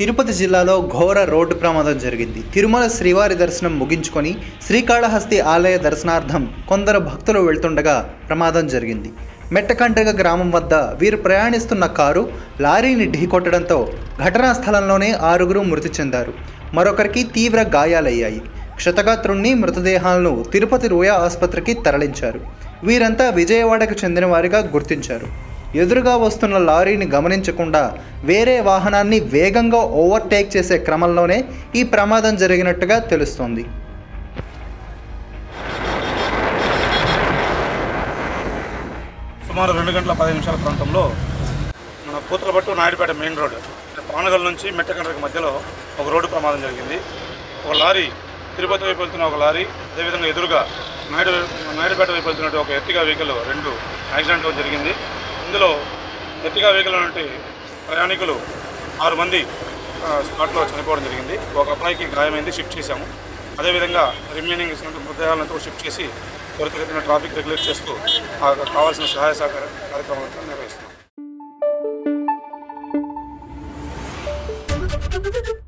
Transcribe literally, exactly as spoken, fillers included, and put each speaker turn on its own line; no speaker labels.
తిరుపతి జిల్లాలో ఘోర రోడ్డు ప్రమాదం జరిగింది. తిరుమల శ్రీవారి దర్శనం ముగించుకొని శ్రీకాళహస్తి ఆలయ దర్శనార్థం కొందరు భక్తులు వెళ్తుండగా ప్రమాదం జరిగింది. మెట్టకండ్రిగ గ్రామం వద్ద వీరు ప్రయాణిస్తున్న కారు లారీని ఢీకొట్టడంతో ఘటనా స్థలంలోనే ఆరుగురు మృతి చెందారు. మరొకరికి తీవ్ర గాయాలయ్యాయి. క్షతగాత్రుణ్ణి మృతదేహాలను తిరుపతి రుయా ఆసుపత్రికి తరలించారు. వీరంతా విజయవాడకు చెందిన వారిగా గుర్తించారు. ఎదురుగా వస్తున్న లారీని గమనించకుండా వేరే వాహనాన్ని వేగంగా ఓవర్టేక్ చేసే క్రమంలోనే ఈ ప్రమాదం జరిగినట్టుగా తెలుస్తోంది.
సుమారు రెండు గంటల పది నిమిషాల ప్రాంతంలో మన పూతలపట్టు నాయుడుపేట మెయిన్ రోడ్ పానగల్ నుంచి మెట్టకండ్రిగ మధ్యలో ఒక రోడ్డు ప్రమాదం జరిగింది. ఒక లారీ తిరుపతి వైపు వెళ్తున్న ఒక లారీ, అదేవిధంగా ఎదురుగా నాయుడు నాయుడుపేట వైపు వెళ్తున్నట్టు ఒక ఎర్టిగా వెహికల్ రెండు యాక్సిడెంట్ జరిగింది. ఇందులో ఎర్టిగా వెహికల్ నుండి ప్రయాణికులు ఆరు మంది స్పాట్లో చనిపోవడం జరిగింది. ఒక అబ్బాయికి గాయమైంది, షిఫ్ట్ చేశాము. అదేవిధంగా రిమైనింగ్ మృతదేహాలతో షిఫ్ట్ చేసి త్వరితగతిన ట్రాఫిక్ రెగ్యులేట్ చేస్తూ కావాల్సిన సహాయ సహకార కార్యక్రమాలను నిర్వహిస్తున్నాం.